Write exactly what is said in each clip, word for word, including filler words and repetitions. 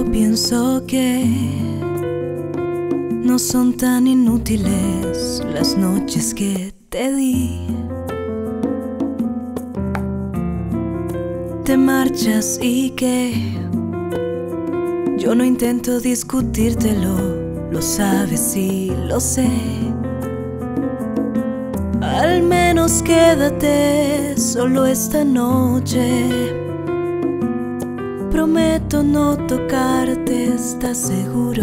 Pienso que no son tan inútiles las noches que te di. Te marchas y que yo no intento discutírtelo, lo sabes y lo sé. Al menos quédate solo esta noche. Prometo no tocarte, ¿estás seguro?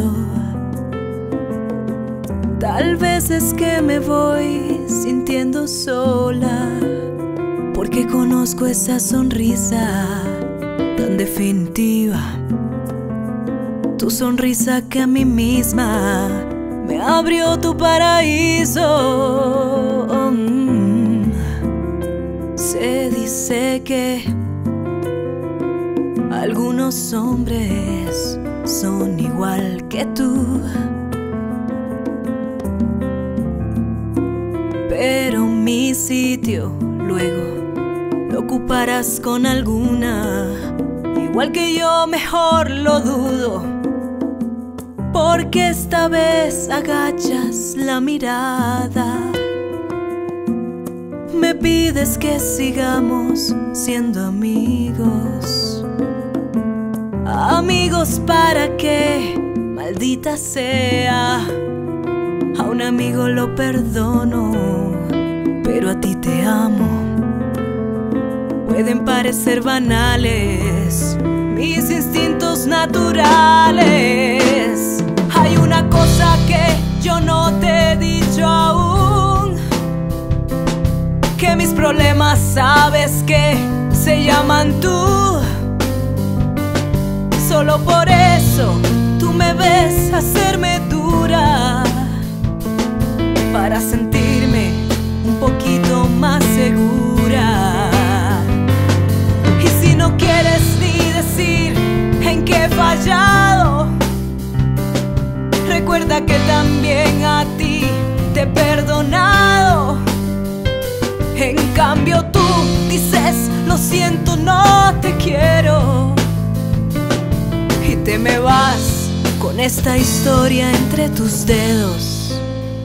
Tal vez es que me voy sintiendo sola, porque conozco esa sonrisa tan definitiva. Tu sonrisa que a mí misma me abrió tu paraíso. Mm. Se dice que algunos hombres son igual que tú, pero mi sitio luego lo ocuparás con alguna. Igual que yo, mejor lo dudo, porque esta vez agachas la mirada. Me pides que sigamos siendo amigos. Amigos para que, maldita sea, a un amigo lo perdono, pero a ti te amo. Pueden parecer banales mis instintos naturales. Hay una cosa que yo no te he dicho aún, que mis problemas sabes que se llaman tú. Solo por eso tú me ves hacerme dura, para sentirme un poquito más segura. Y si no quieres ni decir en qué he fallado, recuerda que también a ti te he perdonado. En cambio tú dices, lo siento, no te quiero, y te me vas con esta historia entre tus dedos.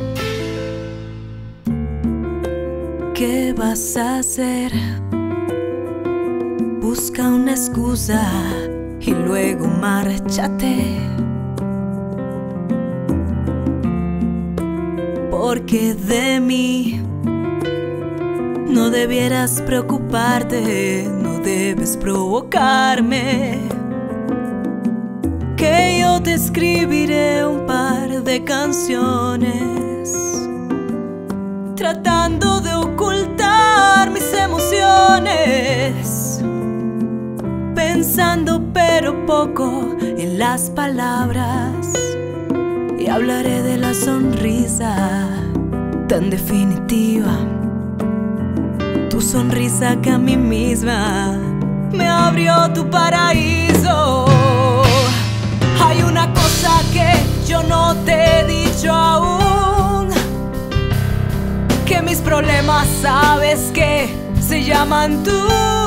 ¿Qué vas a hacer? Busca una excusa y luego márchate, porque de mí no debieras preocuparte, no debes provocarme. Que yo te escribiré un par de canciones, tratando de ocultar mis emociones, pensando pero poco en las palabras, y hablaré de la sonrisa tan definitiva. Tu sonrisa que a mí misma me abrió tu paraíso. Hay una cosa que yo no te he dicho aún, que mis problemas sabes que se llaman tú.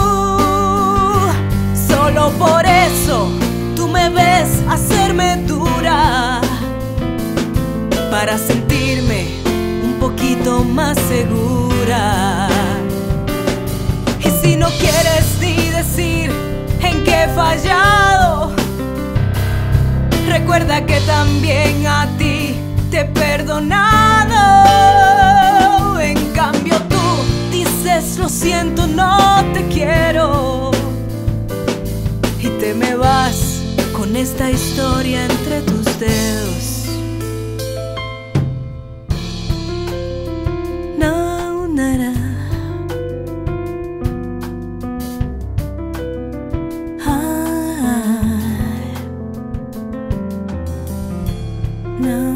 Solo por eso tú me ves hacerme dura, para sentirme un poquito más segura. Y si no quieres ni decir en qué he fallado, recuerda que también a ti te he perdonado. En cambio tú dices, lo siento, no te quiero, y te me vas con esta historia entre tus dedos. No, nada. Ah, no.